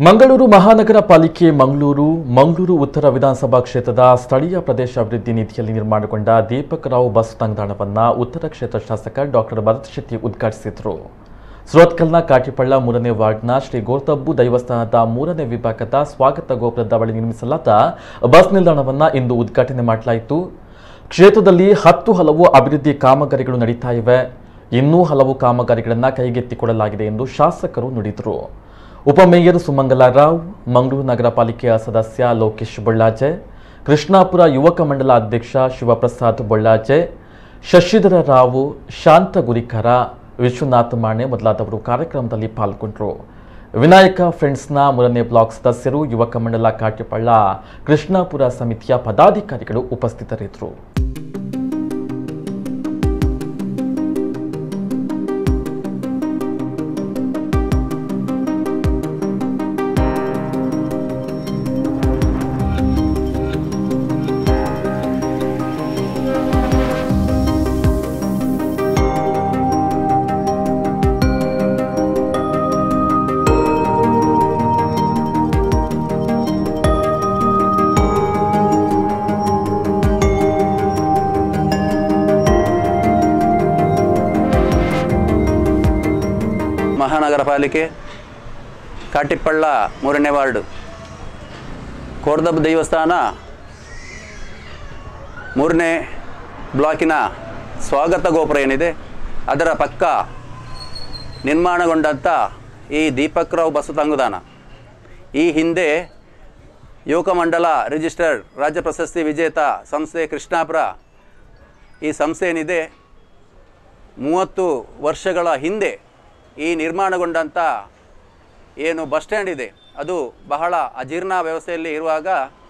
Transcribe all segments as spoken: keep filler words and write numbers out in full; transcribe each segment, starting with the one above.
ಮಂಗಳೂರು ಮಹಾನಗರ ಪಾಲಿಕೆ ಮಂಗಳೂರು ಮಂಗಳೂರು ಉತ್ತರ ವಿಧಾನಸಭಾ ಕ್ಷೇತ್ರದ ಸ್ಥಳೀಯ ಪ್ರದೇಶ ಅಭಿವೃದ್ಧಿ ನಿಧಿಯಲ್ಲಿ ನಿರ್ಮಾಣಗೊಂಡ ದೀಪಕ್ ರಾವ್ ಬಸ್ ತಂಗುದಾಣವನ್ನು ಉತ್ತರ ಕ್ಷೇತ್ರ ಶಾಸಕ ಡಾಕ್ಟರ್ ಭರತ್ ಶೆಟ್ಟಿ ಉದ್ಘಾಟಿಸಿದರು. ಸುರತ್ಕಲ್ನ ಕಾಟಿಪಳ್ಳ ಮೂರನೇ ವಾರ್ಡ್ನ ಶ್ರೀ ಗೋರ್ತಬ್ಬು ದೈವಸ್ಥಾನದ ಮೂರನೇ ವಿಭಾಗದ ಸ್ವಾಗತ ಗೋಪುರದ ಬಳಿ ನಿರ್ಮಿಸಲಾದ ಬಸ್ ನಿಲ್ದಾಣವನ್ನು ಇಂದು ಉದ್ಘಾಟನೆ ಮಾಡಲಾಯಿತು. ಕ್ಷೇತ್ರದಲ್ಲಿ ಹತ್ತು ಹಲವು ಅಭಿವೃದ್ಧಿ ಕಾಮಗಾರಿಗಳು ನಡೀತಾ ಇವೆ. ಇನ್ನೂ ಹಲವು ಕಾಮಗಾರಿಗಳನ್ನು ಕೈಗೆತ್ತಿಕೊಳ್ಳಲಾಗಿದೆ ಎಂದು ಶಾಸಕರು ನುಡಿದರು. ಉಪಮೇಯರ್ ಸುಮಂಗಲ ರಾವ್, ಮಂಗಳೂರು ನಗರ ಪಾಲಿಕೆಯ ಸದಸ್ಯ ಲೋಕೇಶ್ ಬೊಳ್ಳಾಜೆ, ಕೃಷ್ಣಾಪುರ ಯುವಕ ಮಂಡಲ ಅಧ್ಯಕ್ಷ ಶಿವಪ್ರಸಾದ್ ಬೊಳ್ಳಾಜೆ, ಶಶಿಧರ ರಾವ್, ಶಾಂತ ಗುರಿಕರ, ವಿಶ್ವನಾಥ್ ಮಾಣೆ ಮೊದಲಾದವರು ಕಾರ್ಯಕ್ರಮದಲ್ಲಿ ಪಾಲ್ಗೊಂಡರು. ವಿನಾಯಕ ಫ್ರೆಂಡ್ಸ್ನ ಮೂರನೇ ಬ್ಲಾಕ್ ಸದಸ್ಯರು, ಯುವಕ ಮಂಡಲ ಕಾಟಿಪಳ್ಳ ಕೃಷ್ಣಾಪುರ ಸಮಿತಿಯ ಪದಾಧಿಕಾರಿಗಳು ಉಪಸ್ಥಿತರಿದ್ದರು. ಮಹಾನಗರ ಪಾಲಿಕೆ ಕಾಟಿಪಳ್ಳ ಮೂರನೇ ವಾರ್ಡ್ ಗೋರ್ತಬ್ಬು ದೇವಸ್ಥಾನ ಮೂರನೇ ಬ್ಲಾಕಿನ ಸ್ವಾಗತ ಗೋಪುರ ಏನಿದೆ ಅದರ ಪಕ್ಕ ನಿರ್ಮಾಣಗೊಂಡಂಥ ಈ ದೀಪಕ್ ರಾವ್ ಬಸ್ ತಂಗುದಾಣ ಈ ಹಿಂದೆ ಯುವಕ ಮಂಡಲ ರಿಜಿಸ್ಟರ್ಡ್ ರಾಜ್ಯ ಪ್ರಶಸ್ತಿ ವಿಜೇತ ಸಂಸ್ಥೆ ಕೃಷ್ಣಾಪುರ ಈ ಸಂಸ್ಥೆ ಏನಿದೆ ಮೂವತ್ತು ವರ್ಷಗಳ ಹಿಂದೆ ಈ ನಿರ್ಮಾಣಗೊಂಡಂಥ ಏನು ಬಸ್ ಸ್ಟ್ಯಾಂಡ್ ಇದೆ ಅದು ಬಹಳ ಅಜೀರ್ಣ ವ್ಯವಸ್ಥೆಯಲ್ಲಿ ಇರುವಾಗ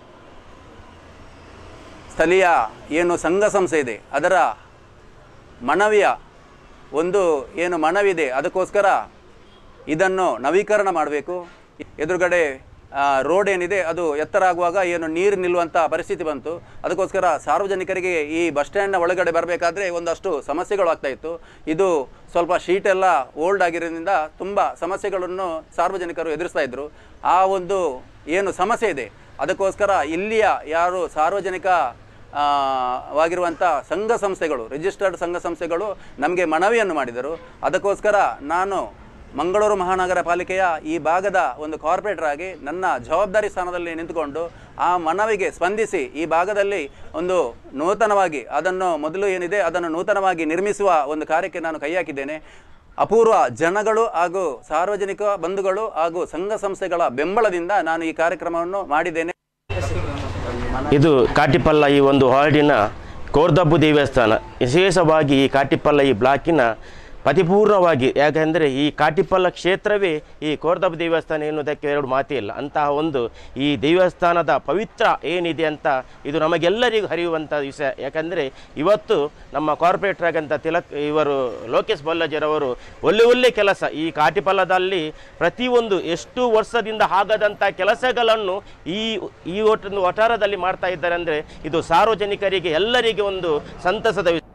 ಸ್ಥಳೀಯ ಏನು ಸಂಘ ಸಂಸ್ಥೆ ಇದೆ ಅದರ ಮನವಿಯ ಒಂದು ಏನು ಮನವಿದೆ ಅದಕ್ಕೋಸ್ಕರ ಇದನ್ನು ನವೀಕರಣ ಮಾಡಬೇಕು. ಎದುರುಗಡೆ ರೋಡ್ ಏನಿದೆ ಅದು ಎತ್ತರ ಆಗುವಾಗ ಏನು ನೀರು ನಿಲ್ಲುವಂಥ ಪರಿಸ್ಥಿತಿ ಬಂತು. ಅದಕ್ಕೋಸ್ಕರ ಸಾರ್ವಜನಿಕರಿಗೆ ಈ ಬಸ್ ಸ್ಟ್ಯಾಂಡ್ನ ಒಳಗಡೆ ಬರಬೇಕಾದ್ರೆ ಒಂದಷ್ಟು ಸಮಸ್ಯೆಗಳು ಆಗ್ತಾಯಿತ್ತು. ಇದು ಸ್ವಲ್ಪ ಶೀಟ್ ಎಲ್ಲ ಓಲ್ಡ್ ಆಗಿರೋದ್ರಿಂದ ತುಂಬ ಸಮಸ್ಯೆಗಳನ್ನು ಸಾರ್ವಜನಿಕರು ಎದುರಿಸ್ತಾ ಇದ್ದರು. ಆ ಒಂದು ಏನು ಸಮಸ್ಯೆ ಇದೆ ಅದಕ್ಕೋಸ್ಕರ ಇಲ್ಲಿಯ ಯಾರು ಸಾರ್ವಜನಿಕ ವಾಗಿರುವಂಥ ಸಂಘ ಸಂಸ್ಥೆಗಳು ರಿಜಿಸ್ಟರ್ಡ್ ಸಂಘ ಸಂಸ್ಥೆಗಳು ನಮಗೆ ಮನವಿಯನ್ನು ಮಾಡಿದರು. ಅದಕ್ಕೋಸ್ಕರ ನಾನು ಮಂಗಳೂರು ಮಹಾನಗರ ಪಾಲಿಕೆಯ ಈ ಭಾಗದ ಒಂದು ಕಾರ್ಪೊರೇಟರ್ ಆಗಿ ನನ್ನ ಜವಾಬ್ದಾರಿ ಸ್ಥಾನದಲ್ಲಿ ನಿಂತುಕೊಂಡು ಆ ಮನವಿಗೆ ಸ್ಪಂದಿಸಿ ಈ ಭಾಗದಲ್ಲಿ ಒಂದು ನೂತನವಾಗಿ ಅದನ್ನು ಮೊದಲು ಏನಿದೆ ಅದನ್ನು ನೂತನವಾಗಿ ನಿರ್ಮಿಸುವ ಒಂದು ಕಾರ್ಯಕ್ಕೆ ನಾನು ಕೈ ಹಾಕಿದ್ದೇನೆ. ಅಪೂರ್ವ ಜನಗಳು ಹಾಗೂ ಸಾರ್ವಜನಿಕ ಬಂಧುಗಳು ಹಾಗೂ ಸಂಘ ಸಂಸ್ಥೆಗಳ ಬೆಂಬಲದಿಂದ ನಾನು ಈ ಕಾರ್ಯಕ್ರಮವನ್ನು ಮಾಡಿದ್ದೇನೆ. ಇದು ಕಾಟಿಪಳ್ಳ ಈ ಒಂದು ವಾರ್ಡಿನ ಗೋರ್ತಬ್ಬು ದೇವಸ್ಥಾನ ವಿಶೇಷವಾಗಿ ಈ ಕಾಟಿಪಳ್ಳ ಈ ಬ್ಲಾಕಿನ ಪರಿಪೂರ್ಣವಾಗಿ, ಯಾಕೆಂದರೆ ಈ ಕಾಟಿಪಳ್ಳ ಕ್ಷೇತ್ರವೇ ಈ ಗೋರ್ತಬ್ಬು ದೇವಸ್ಥಾನ ಎನ್ನುವುದಕ್ಕೆ ಎರಡು ಮಾತೇ ಇಲ್ಲ. ಅಂತಹ ಒಂದು ಈ ದೇವಸ್ಥಾನದ ಪವಿತ್ರ ಏನಿದೆ ಅಂತ ಇದು ನಮಗೆಲ್ಲರಿಗೂ ಹರಿಯುವಂಥ ವಿಷಯ. ಯಾಕಂದರೆ ಇವತ್ತು ನಮ್ಮ ಕಾರ್ಪೊರೇಟರ್ ಆಗಂತ ತಿಲಕ್ ಇವರು ಲೋಕೇಶ್ ಬೊಳ್ಳಾಜೆರವರು ಒಳ್ಳೆ ಒಳ್ಳೆ ಕೆಲಸ ಈ ಕಾಟಿಪಳ್ಳದಲ್ಲಿ ಪ್ರತಿಯೊಂದು ಎಷ್ಟು ವರ್ಷದಿಂದ ಆಗದಂಥ ಕೆಲಸಗಳನ್ನು ಈ ಈ ಒಟ್ಟು ವಠಾರದಲ್ಲಿ ಮಾಡ್ತಾ ಇದ್ದಾರೆ. ಅಂದರೆ ಇದು ಸಾರ್ವಜನಿಕರಿಗೆ ಎಲ್ಲರಿಗೆ ಒಂದು ಸಂತಸದ ವಿಷಯ.